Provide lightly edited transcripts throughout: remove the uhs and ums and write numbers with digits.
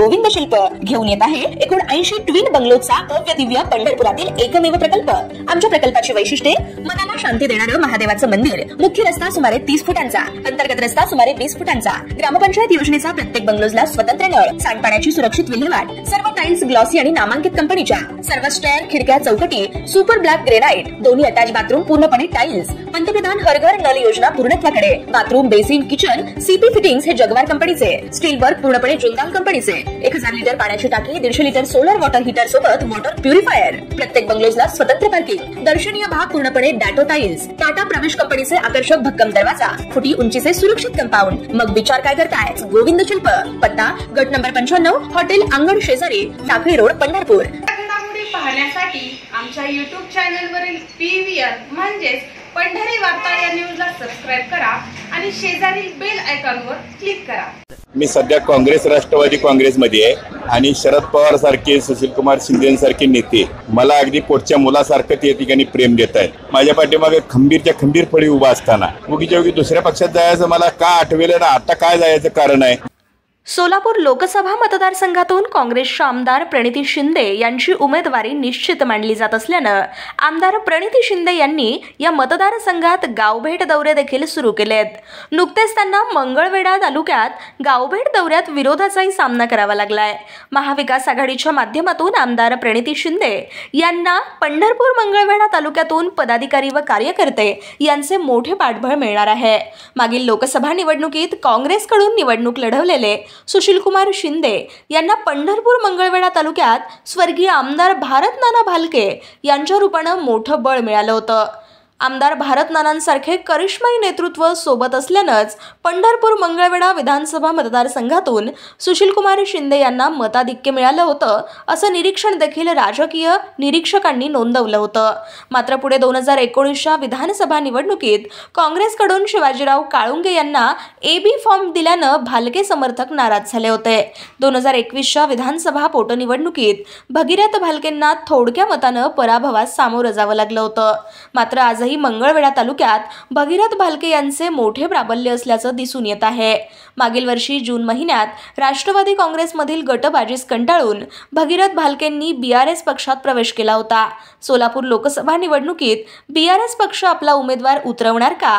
गोविंद शिल्प घेऊन येत आहे एकूण 80 ट्विन बंगलोचा भव्य दिव्य पंढरपुरातील एकमेव प्रकल्प। आमच्या प्रकल्पाची वैशिष्ट्ये मनाला शांती देणारं महादेवाचं मंदिर, मुख्य रस्ता सुमारे 30 फुटांचा, अंतर्गत रस्ता सुमारे 20 फुटांचा, ग्रामपंचायत योजनेचा प्रत्येक बंगलोजला स्वतंत्र नळ, सांडपाण्याची सुरक्षित विल्हेवाट, सर्व टाइल्स ग्लॉसी आणि नामांकित कंपनीच्या, सर्व स्टेअर, खिडक्या, चौकटी सुपर ब्लॅक ग्रेनाइट, दोन्ही अटॅच बाथरूम पूर्णपणे टाइल्स, पंतप्रधान हर घर नल योजना पूर्णत्वाकडे, bathroom, basin, kitchen CP fittings हे जगवार कंपनीचे, स्टील वर्क पूर्णपणे जिंदाल कंपनीचे, 1000 लिटर पाण्याची टाकी, 150 लिटर सोलर वॉटर हीटर सोबत वॉटर प्युरिफायर, प्रत्येक बंगलोजला स्वतंत्र पार्किंग, दर्शनीय भाग पूर्णपणे डॅटो टाइल्स, टाटा प्रवेश कंपनीचे आकर्षक भक्कम दरवाजा, फुटी उंचीचे सुरक्षित कंपाऊंड। मग विचार काय करताय? गोविंद शिल्प, पत्ता गट नंबर 95, हॉटेल अंगण शेजारी, टाकळी रोड, पंढरपूर। घडामोडी पाहण्यासाठी आमच्या YouTube चॅनलवरील PVR म्हणजेच पंढरी वार्ता या न्यूजला सबस्क्राइब करा आणि शेजारील बेल आयकॉनवर क्लिक करा। मी सध्या काँग्रेस राष्ट्रवादी काँग्रेसमध्ये आहे आणि शरद पवार सारखे, सुशील कुमार शिंदे सारखे नेते मला अगदी पोटच्या मुलासारखं त्या ठिकाणी प्रेम देत आहेत। माझ्या पाठीमागे खंबीरच्या खंबीर फळी उभा असताना उगीच्या उगी दुसऱ्या पक्षात जायचं मला का आठवेलं ना आता काय जायचं कारण आहे? सोलापूर लोकसभा मतदारसंघातून काँग्रेसच्या आमदार प्रणिती शिंदे यांची उमेदवारी निश्चित मानली जात असल्यानं आमदार प्रणिती शिंदे यांनी या मतदारसंघात गावभेट दौरे देखील सुरू केलेत। नुकतेच त्यांना मंगळवेढा तालुक्यात गावभेट दौऱ्यात विरोधाचाही सामना करावा लागलाय। महाविकास आघाडीच्या माध्यमातून आमदार प्रणिती शिंदे यांना पंढरपूर मंगळवेढा तालुक्यातून पदाधिकारी व कार्यकर्ते यांचे मोठे पाठबळ मिळणार आहे। मागील लोकसभा निवडणुकीत काँग्रेसकडून निवडणूक लढवलेले सुशील कुमार शिंदे यांना पंढरपूर मंगळवेढा तालुक्यात स्वर्गीय आमदार भारत नाना भालके यांच्या रूपाने मोठं बळ मिळालं होतं। आमदार भारत नानांसारखे करिश्माई नेतृत्व सोबत असल्यानंच पंढरपूर मंगळवेढा विधानसभा मतदारसंघातून सुशील कुमार शिंदे यांना मताधिक्य मिळालं होतं, असं निरीक्षण देखील राजकीय निरीक्षकांनी नोंदवलं होतं। मात्र पुढे 2019च्या विधानसभा निवडणुकीत काँग्रेसकडून शिवाजीराव काळुंगे यांना AB फॉर्म दिल्यानं भालके समर्थक नाराज झाले होते। 2021च्या विधानसभा पोटनिवडणुकीत भगीरथ भालकेंना थोडक्या मतानं पराभवास सामोरं जावं लागलं होतं। मात्र आजही मंगळवेढा तालुक्यात भगीरथ भालके यांचे मोठे प्राबल्य असल्याचं दिसून येत आहे। मागील वर्षी जून महिन्यात राष्ट्रवादी काँग्रेसमधील गटबाजीस कंटाळून भगीरथ भालकेंनी BRS पक्षात प्रवेश केला होता। सोलापूर लोकसभा निवडणुकीत BRS पक्ष आपला उमेदवार उतरवणार का,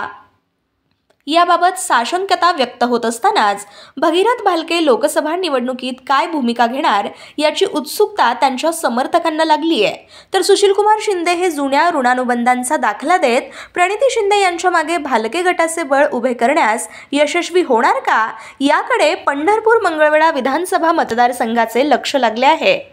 याबाबत साशंकता व्यक्त होत असतानाच भगीरथ भालके लोकसभा निवडणुकीत काय भूमिका घेणार याची उत्सुकता त्यांच्या समर्थकांना लागली आहे। तर सुशील कुमार शिंदे हे जुन्या ऋणानुबंधांचा दाखला देत प्रणिती शिंदे यांच्या मागे भालके गटाचे बळ उभे करण्यास यशस्वी होणार का, याकडे पंढरपूर मंगळवेढा विधानसभा मतदारसंघाचे लक्ष लागले आहे।